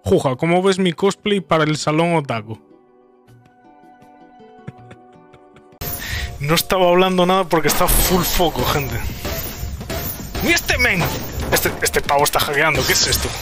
Juja, ¿cómo ves mi cosplay para el salón otaku? No estaba hablando nada porque está full foco, gente. ¡Ni este men! Este pavo está hackeando, ¿qué es esto?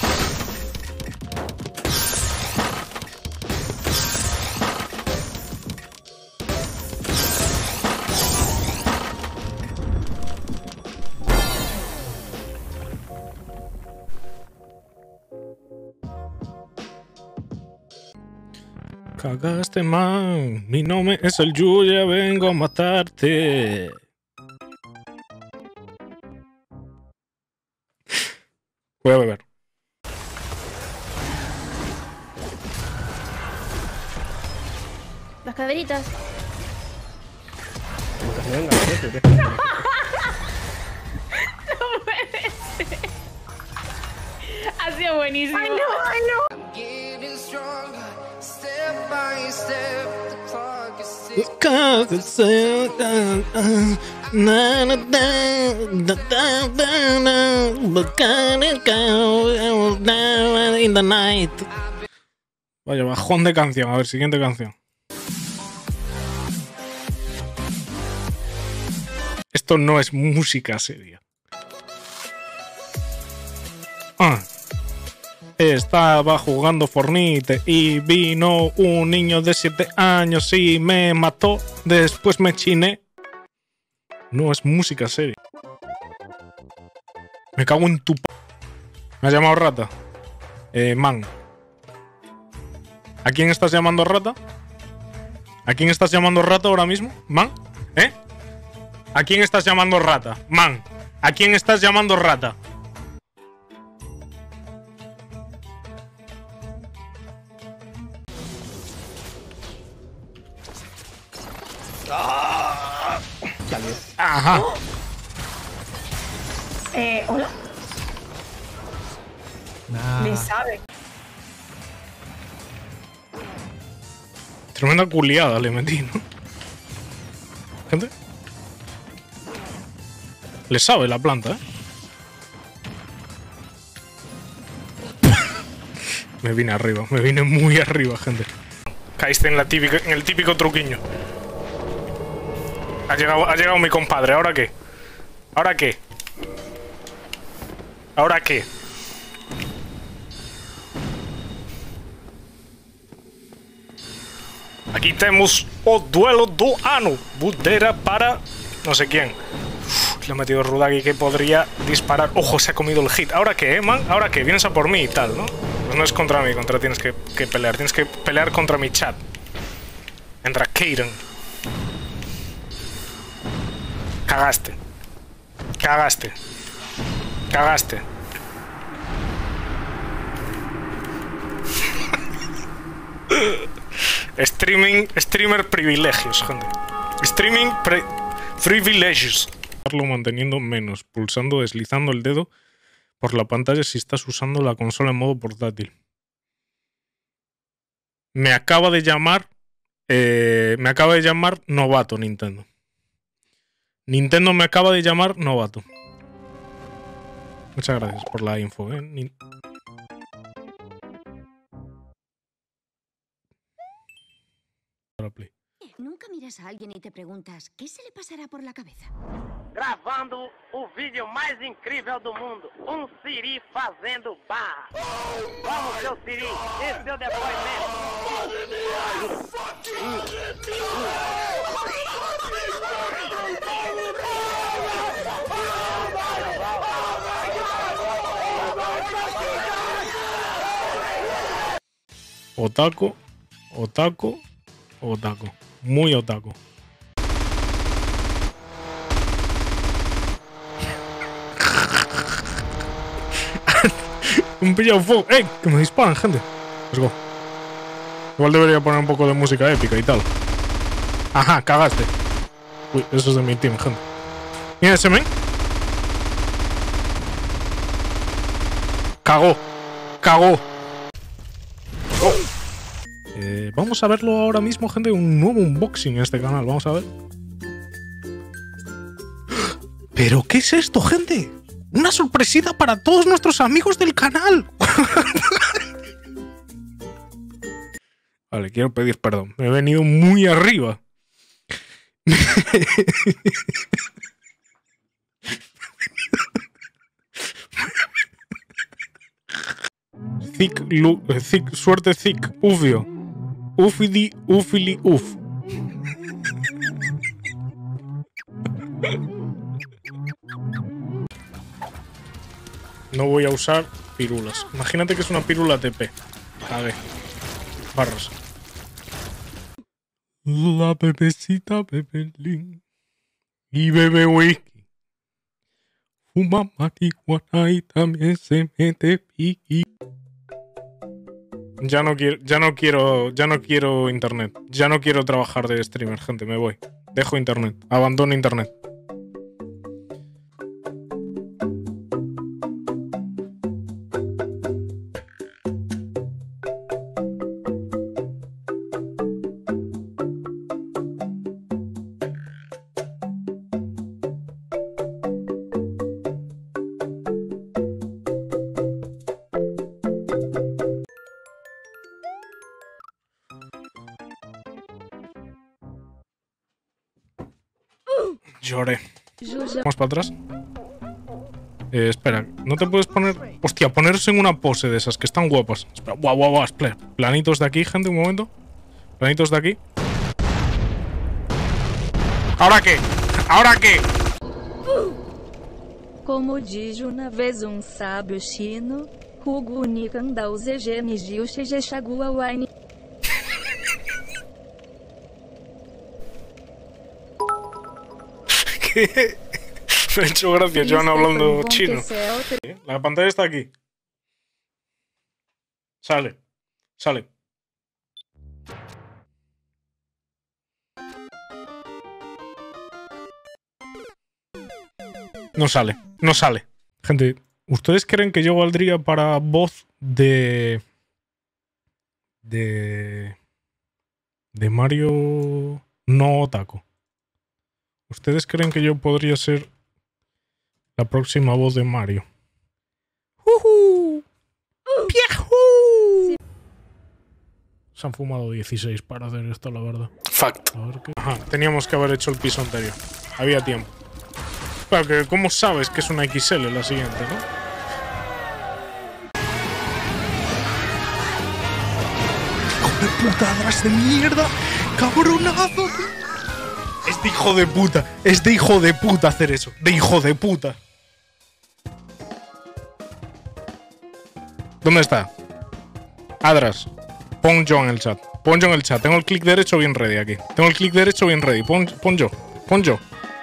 Cagaste, man. Mi nombre es el Yuya, vengo a matarte. Voy a beber. Las caderitas. No puede ser. Ha sido buenísimo. Ay, no, ay, no. In the night. Vaya, bajón de canción. A ver, siguiente canción. Esto no es música seria. Estaba jugando Fortnite y vino un niño de 7 años y me mató. Después me chiné. No es música seria. Me cago en tu p... ¿Me has llamado rata? Man. ¿A quién estás llamando rata? ¿A quién estás llamando rata ahora mismo? ¿Man? ¿Eh? ¿A quién estás llamando rata? Man. ¿A quién estás llamando rata? Ajá. Hola. Me sabe. Tremenda culiada le metí, ¿no? Gente. Le sabe la planta, ¿eh? Me vine arriba, me vine muy arriba, gente. Caíste en el típico truquiño. Ha llegado mi compadre, ¿ahora qué? ¿Ahora qué? ¿Ahora qué? Aquí tenemos o duelo do ano. Budera para... no sé quién. Le he metido Rudagi que podría disparar. Ojo, se ha comido el hit. ¿Ahora qué, man? ¿Ahora qué? Vienes a por mí y tal, ¿no? Pues no es contra mí, tienes que pelear. Tienes que pelear contra mi chat. Entra Kaden. Cagaste. Cagaste. Cagaste. Streamer privilegios, gente. Privilegios. Manteniendo menos, pulsando, deslizando el dedo por la pantalla si estás usando la consola en modo portátil. Me acaba de llamar novato Nintendo. Nintendo me acaba de llamar novato. Muchas gracias por la info, ¿eh? Nunca miras a alguien y te preguntas, ¿qué se le pasará por la cabeza? Gravando o vídeo mais incrível do mundo, Siri fazendo barra. Vamos, seu Siri, esse é o depoimento. Otaku, otaku, otaku. Muy otaku. Un pillado fuego. ¡Ey! Que me disparan, gente. Let's go. Igual debería poner un poco de música épica y tal. Ajá, cagaste. Uy, eso es de mi team, gente. Mira ese men. Cagó. Cagó. Vamos a verlo ahora mismo, gente. Un nuevo unboxing en este canal. Vamos a ver. ¿Pero qué es esto, gente? Una sorpresita para todos nuestros amigos del canal. Vale, quiero pedir perdón. Me he venido muy arriba. Suerte thick, ufio. Ufidi, ufili, uf. No voy a usar pirulas. Imagínate que es una pirula TP. A ver. Barras. La bebecita Bebelín. Y bebe whisky. Fuma marihuana y también se mete piqui. Ya no quiero internet. Ya no quiero trabajar de streamer, gente. Me voy. Dejo internet. Abandono internet. Lloré. Vamos para atrás. Espera, no te puedes poner... Hostia, ponerse en una pose de esas que están guapas. Espera, guau, espera. Planitos de aquí, gente, un momento. Planitos de aquí. ¿Ahora qué? ¿Ahora qué? Como diz una vez sábio chino, Hugo Nikandau ZG Mijiu Shegeshagua Wine. ¿Qué? Me ha hecho gracia, Joan hablando chino. La pantalla está aquí. Sale. No sale. Gente, ¿ustedes creen que yo valdría para voz de Mario no Otaku? ¿Ustedes creen que yo podría ser la próxima voz de Mario? ¡Piajú! Se han fumado 16 para hacer esto, la verdad. Fact. A ver qué... Ajá, teníamos que haber hecho el piso anterior. Había tiempo. Claro, que ¿cómo sabes que es una XL la siguiente, no? ¡Hijo de puta, Adras de mierda! ¡Cabronazo! Es de hijo de puta. Es de hijo de puta hacer eso. De hijo de puta. ¿Dónde está? Adras. Pon yo en el chat. Pon yo en el chat. Tengo el clic derecho bien ready aquí. Tengo el clic derecho bien ready. Pon yo. Pon yo.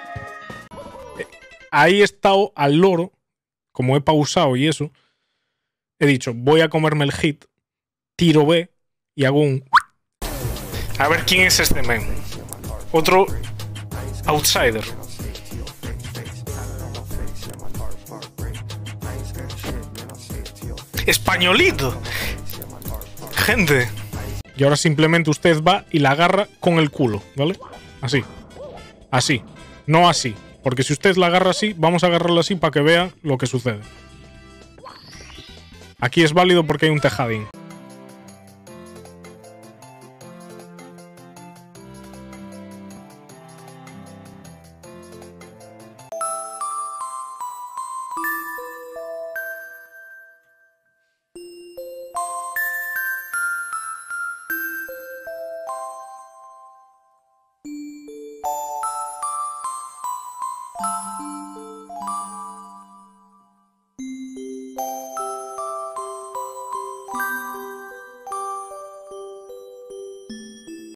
Ahí he estado al loro. Como he pausado y eso. He dicho, voy a comerme el hit. Tiro B. Y hago un... A ver quién es este men. Otro... outsider. Españolito. Gente. Y ahora simplemente usted va y la agarra con el culo, ¿vale? Así. Así. No así. Porque si usted la agarra así, vamos a agarrarla así para que vea lo que sucede. Aquí es válido porque hay un tejadín.